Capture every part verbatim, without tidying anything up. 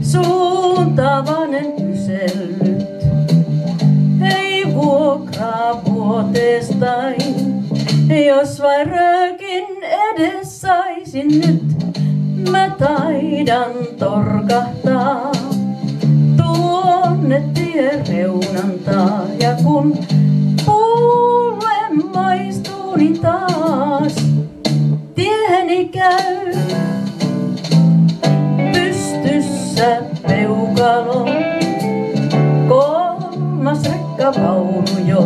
Suuntavainen kysellyt, ei vuokraa vuotestain. Jos vain röökin edes saisin nyt, mä taidan torkahtaa tuonne tien reunantaa. Ja kun puulle maistuu, niin taas tieheni käy. Pystyssä peukalo, kolmas rekkavaunu jo,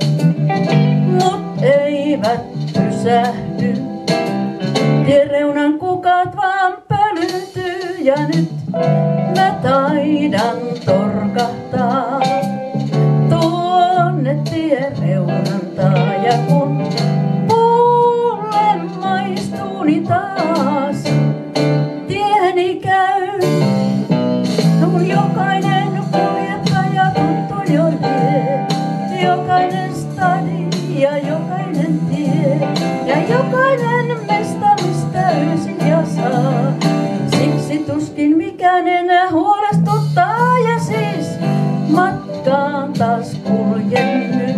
mut eivät pysähdy. Tien reunan kukat vaan pölytyy ja nyt mä taidan torkahtaa tuonne tien reunantaa. Ja kun puulle maistuu, niin taas tieheni käy. No kun jokainen kuljettaja tuttu jo lie, jokainen stadi ja jokainen tie ja jokainen mesta, mistä öisin ja saa. Siksi tuskin mikään enää huolestuttaa ja siis matkaan taas kuljen nyt.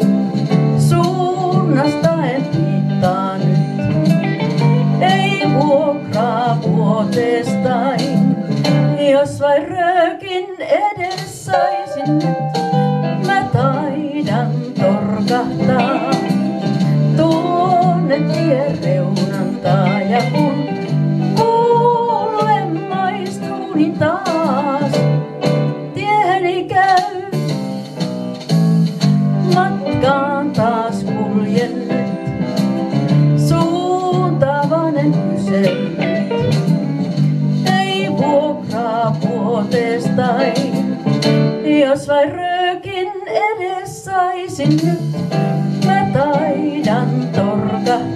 Suunnasta en piittaa nyt, ei vuokraa vuotestain. Jos vain röökin edes saisin nyt, mä taidan torkahtaa tuonne tien reunantaa. Ja kun kuulle maistuu, niin taas tieheni käy. Matkaan taas kuljen nyt, suuntavainen kysellyt, ei vuokraa vuotestain. Jos vain röökin edes saisin nyt, mä taidan torkahtaa